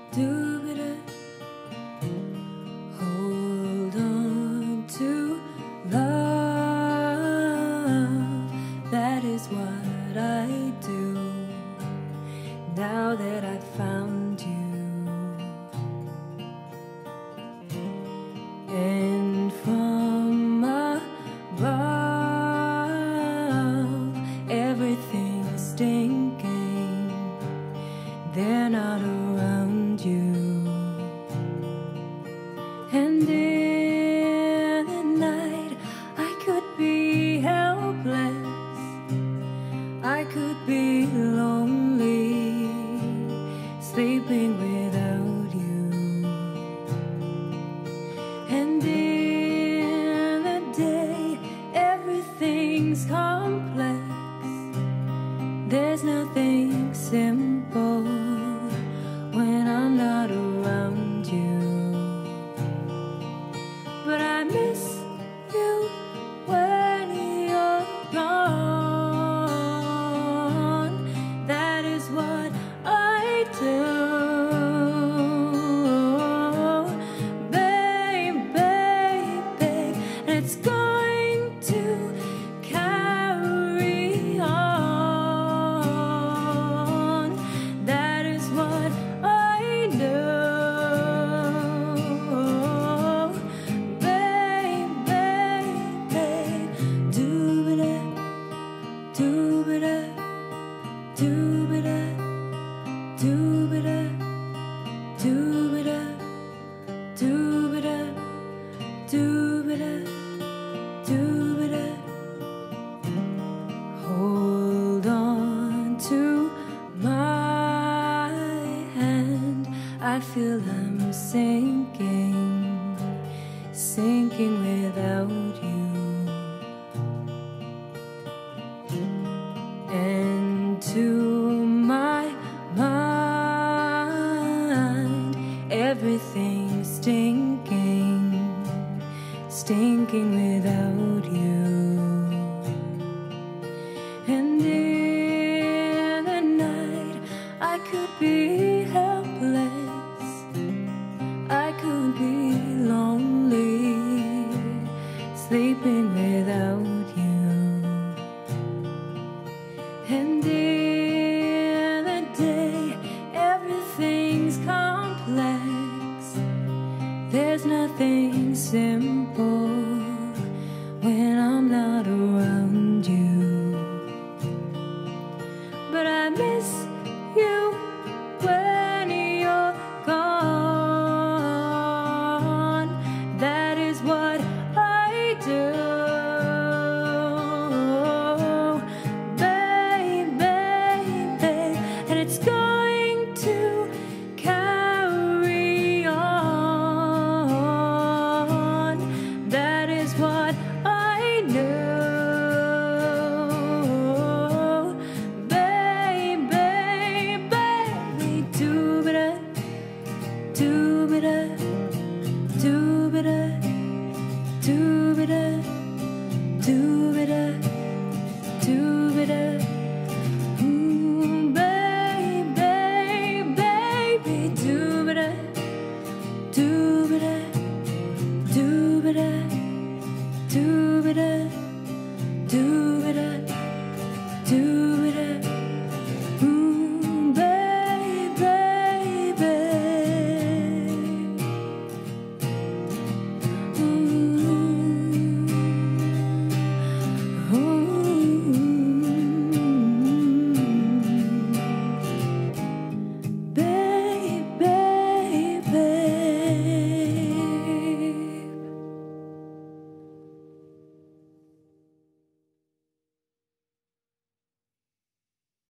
do-ba-da. Hold on to love, that is what I do now that I've found you. And from above, everything's stinking, they're not around you. And in the night, I could be helpless, I could be lonely, sleeping without you. And in the day, everything's complex, there's nothing simple when I'm not around you. But I miss you when you're gone, that is what I do. Babe, babe, babe, and it's going to carry on, that is what I know. Hold on to my hand, I feel I'm sinking, sinking without you. And to my mind, everything's stinking, stinking without you. And in the night, I could be helpless, I could be lonely, sleeping without you. And in the day, everything's complex, there's nothing simple